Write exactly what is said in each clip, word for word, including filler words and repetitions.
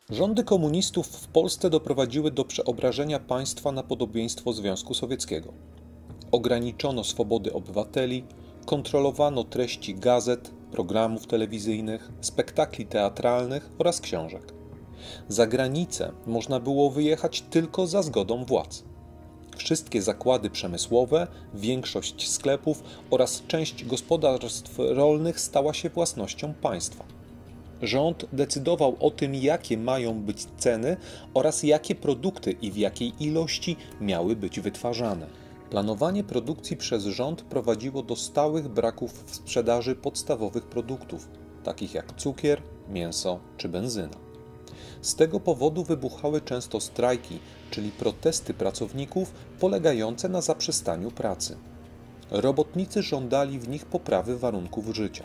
Rządy komunistów w Polsce doprowadziły do przeobrażenia państwa na podobieństwo Związku Sowieckiego. Ograniczono swobody obywateli, kontrolowano treści gazet, programów telewizyjnych, spektakli teatralnych oraz książek. Za granicę można było wyjechać tylko za zgodą władz. Wszystkie zakłady przemysłowe, większość sklepów oraz część gospodarstw rolnych stała się własnością państwa. Rząd decydował o tym, jakie mają być ceny oraz jakie produkty i w jakiej ilości miały być wytwarzane. Planowanie produkcji przez rząd prowadziło do stałych braków w sprzedaży podstawowych produktów, takich jak cukier, mięso czy benzyna. Z tego powodu wybuchały często strajki, czyli protesty pracowników polegające na zaprzestaniu pracy. Robotnicy żądali w nich poprawy warunków życia.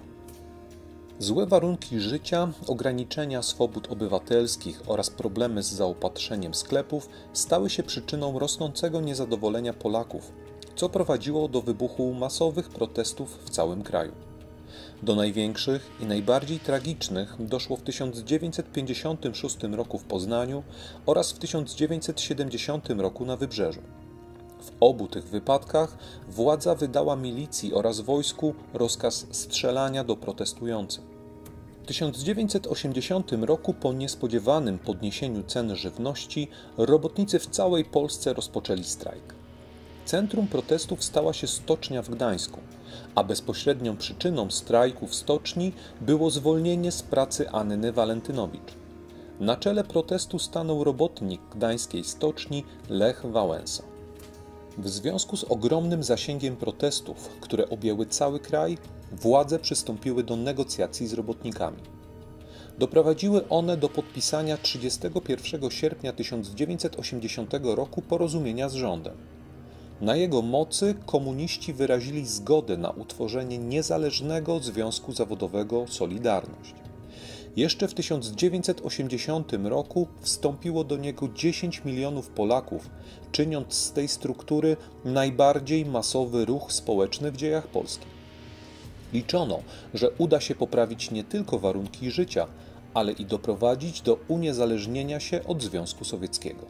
Złe warunki życia, ograniczenia swobód obywatelskich oraz problemy z zaopatrzeniem sklepów stały się przyczyną rosnącego niezadowolenia Polaków, co prowadziło do wybuchu masowych protestów w całym kraju. Do największych i najbardziej tragicznych doszło w tysiąc dziewięćset pięćdziesiątym szóstym roku w Poznaniu oraz w tysiąc dziewięćset siedemdziesiątym roku na Wybrzeżu. W obu tych wypadkach władza wydała milicji oraz wojsku rozkaz strzelania do protestujących. W tysiąc dziewięćset osiemdziesiątym roku po niespodziewanym podniesieniu cen żywności robotnicy w całej Polsce rozpoczęli strajk. Centrum protestów stała się stocznia w Gdańsku, a bezpośrednią przyczyną strajku w stoczni było zwolnienie z pracy Anny Walentynowicz. Na czele protestu stanął robotnik gdańskiej stoczni Lech Wałęsa. W związku z ogromnym zasięgiem protestów, które objęły cały kraj, władze przystąpiły do negocjacji z robotnikami. Doprowadziły one do podpisania trzydziestego pierwszego sierpnia tysiąc dziewięćset osiemdziesiątego roku porozumienia z rządem. Na jego mocy komuniści wyrazili zgodę na utworzenie niezależnego związku zawodowego Solidarność. Jeszcze w tysiąc dziewięćset osiemdziesiątym roku wstąpiło do niego dziesięć milionów Polaków, czyniąc z tej struktury najbardziej masowy ruch społeczny w dziejach Polski. Liczono, że uda się poprawić nie tylko warunki życia, ale i doprowadzić do uniezależnienia się od Związku Sowieckiego.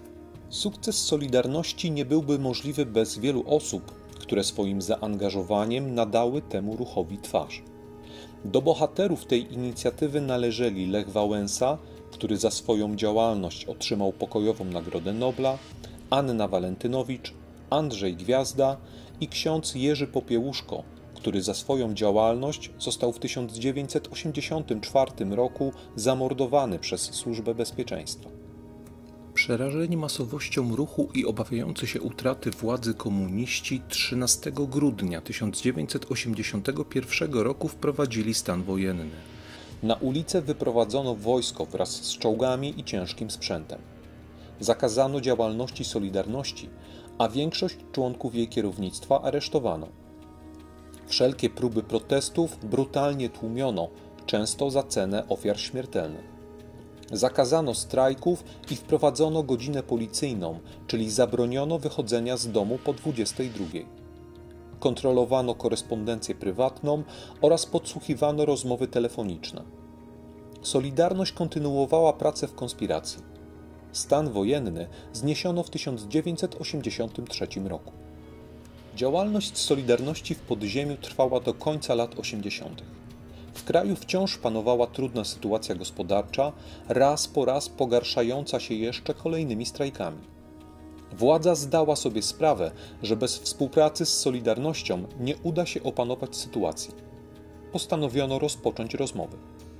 Sukces Solidarności nie byłby możliwy bez wielu osób, które swoim zaangażowaniem nadały temu ruchowi twarz. Do bohaterów tej inicjatywy należeli Lech Wałęsa, który za swoją działalność otrzymał pokojową Nagrodę Nobla, Anna Walentynowicz, Andrzej Gwiazda i ksiądz Jerzy Popiełuszko, który za swoją działalność został w tysiąc dziewięćset osiemdziesiątym czwartym roku zamordowany przez Służbę Bezpieczeństwa. Przerażeni masowością ruchu i obawiający się utraty władzy komuniści trzynastego grudnia tysiąc dziewięćset osiemdziesiątego pierwszego roku wprowadzili stan wojenny. Na ulicę wyprowadzono wojsko wraz z czołgami i ciężkim sprzętem. Zakazano działalności Solidarności, a większość członków jej kierownictwa aresztowano. Wszelkie próby protestów brutalnie tłumiono, często za cenę ofiar śmiertelnych. Zakazano strajków i wprowadzono godzinę policyjną, czyli zabroniono wychodzenia z domu po dwudziestej drugiej. Kontrolowano korespondencję prywatną oraz podsłuchiwano rozmowy telefoniczne. Solidarność kontynuowała pracę w konspiracji. Stan wojenny zniesiono w tysiąc dziewięćset osiemdziesiątym trzecim roku. Działalność Solidarności w podziemiu trwała do końca lat osiemdziesiątych. W kraju wciąż panowała trudna sytuacja gospodarcza, raz po raz pogarszająca się jeszcze kolejnymi strajkami. Władza zdała sobie sprawę, że bez współpracy z Solidarnością nie uda się opanować sytuacji. Postanowiono rozpocząć rozmowy.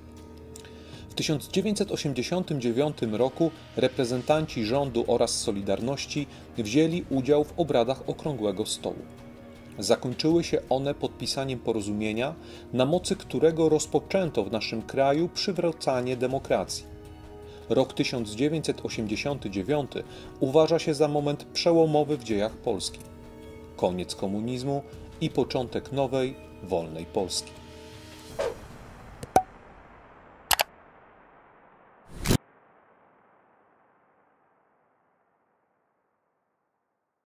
W tysiąc dziewięćset osiemdziesiątym dziewiątym roku reprezentanci rządu oraz Solidarności wzięli udział w obradach Okrągłego Stołu. Zakończyły się one podpisaniem porozumienia, na mocy którego rozpoczęto w naszym kraju przywracanie demokracji. Rok tysiąc dziewięćset osiemdziesiąty dziewiąty uważa się za moment przełomowy w dziejach Polski. Koniec komunizmu i początek nowej, wolnej Polski.